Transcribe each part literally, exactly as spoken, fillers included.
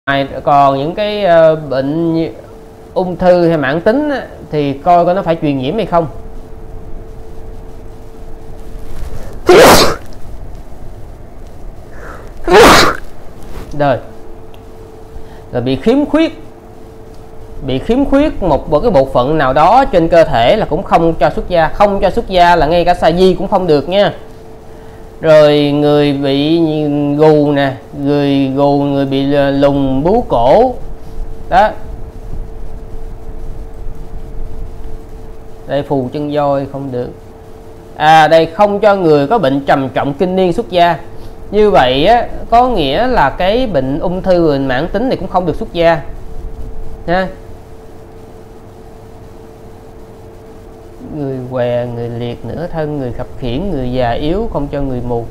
Còn những cái uh, bệnh ung thư hay mãn tính á, thì coi coi nó phải truyền nhiễm hay không. Rồi rồi bị khiếm khuyết bị khiếm khuyết một một cái bộ phận nào đó trên cơ thể là cũng không cho xuất gia. Không cho xuất gia là ngay cả sa di cũng không được nha. Rồi người bị gù nè, người gù, người bị lùng bú cổ đó, đây phù chân voi không được. À đây, không cho người có bệnh trầm trọng kinh niên xuất gia. Như vậy á, có nghĩa là cái bệnh ung thư bệnh mãn tính này cũng không được xuất gia ha. Người què, người liệt nửa thân, người khập khiễng, người già yếu, không cho người mù.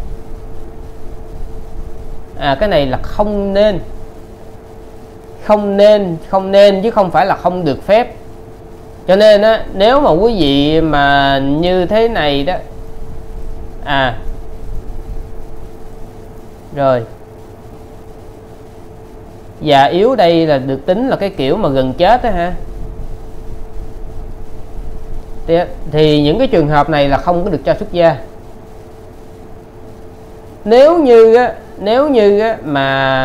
À cái này là không nên. Không nên, không nên chứ không phải là không được phép. Cho nên á, nếu mà quý vị mà như thế này đó. À rồi, già yếu đây là được tính là cái kiểu mà gần chết đó ha. Thì, thì những cái trường hợp này là không có được cho xuất gia. Nếu như á, nếu như á, mà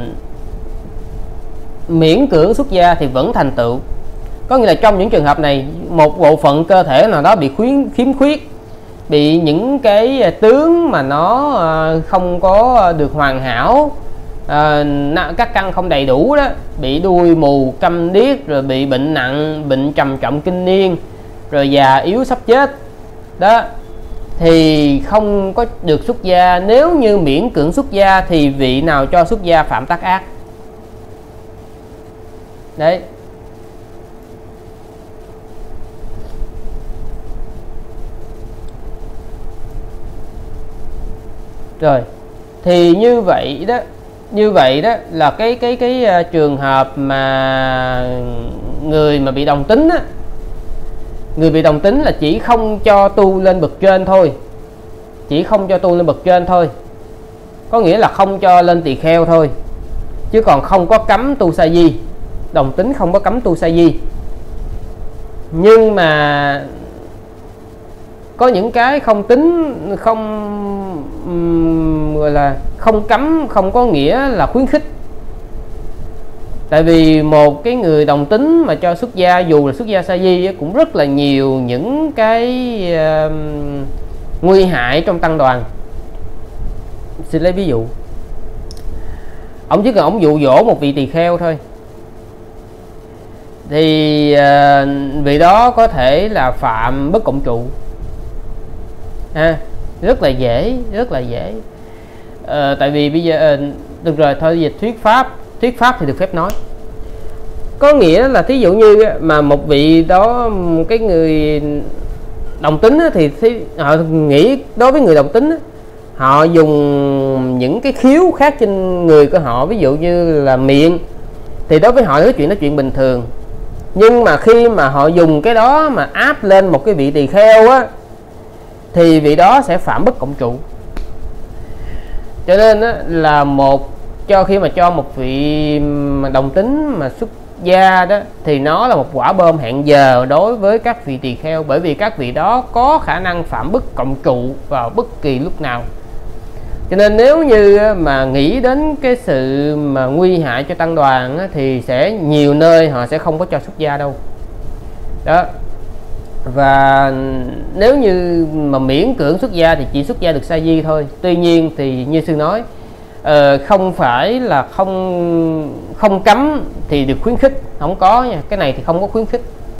miễn cưỡng xuất gia thì vẫn thành tựu. Có nghĩa là trong những trường hợp này, một bộ phận cơ thể nào đó bị khuyến, khiếm khuyết, bị những cái tướng mà nó không có được hoàn hảo, à, các căn không đầy đủ đó, bị đuôi mù, câm điếc, rồi bị bệnh nặng, bệnh trầm trọng kinh niên, rồi già yếu sắp chết đó, thì không có được xuất gia. Nếu như miễn cưỡng xuất gia thì vị nào cho xuất gia phạm tác ác. Đấy. Rồi, thì như vậy đó, như vậy đó là cái cái cái uh, trường hợp mà người mà bị đồng tính á, người bị đồng tính là chỉ không cho tu lên bậc trên thôi, chỉ không cho tu lên bậc trên thôi, có nghĩa là không cho lên tỳ kheo thôi, chứ còn không có cấm tu sa di. Đồng tính không có cấm tu sa di, nhưng mà có những cái không tính, không um, gọi là không cấm, không có nghĩa là khuyến khích. Tại vì một cái người đồng tính mà cho xuất gia, dù là xuất gia sa di, cũng rất là nhiều những cái uh, nguy hại trong tăng đoàn. Xin lấy ví dụ, ông chỉ cần ông dụ dỗ một vị tỳ kheo thôi, thì uh, vị đó có thể là phạm bất cộng trụ. À, rất là dễ, rất là dễ. À, tại vì bây giờ uh, được rồi, thôi dịch thuyết pháp, thuyết pháp thì được phép nói. Có nghĩa là thí dụ như mà một vị đó, một cái người đồng tính thì thí, họ nghĩ đối với người đồng tính, họ dùng những cái khiếu khác trên người của họ, ví dụ như là miệng, thì đối với họ nói chuyện nói chuyện bình thường. Nhưng mà khi mà họ dùng cái đó mà áp lên một cái vị tỳ kheo á, thì vị đó sẽ phạm bất cộng trụ. Cho nên á, là một cho khi mà cho một vị mà đồng tính mà xuất gia đó, thì nó là một quả bom hẹn giờ đối với các vị tỳ kheo, bởi vì các vị đó có khả năng phạm bất cộng trụ vào bất kỳ lúc nào. Cho nên nếu như mà nghĩ đến cái sự mà nguy hại cho tăng đoàn á, thì sẽ nhiều nơi họ sẽ không có cho xuất gia đâu đó. Và nếu như mà miễn cưỡng xuất gia thì chỉ xuất gia được sa di thôi. Tuy nhiên thì như sư nói, uh, không phải là không không cấm thì được khuyến khích, không có nha, cái này thì không có khuyến khích.